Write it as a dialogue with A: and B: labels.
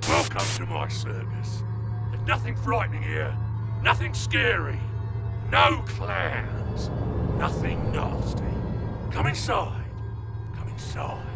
A: Welcome to my circus. There's nothing frightening here, nothing scary, no clowns, nothing nasty. Come inside, come inside.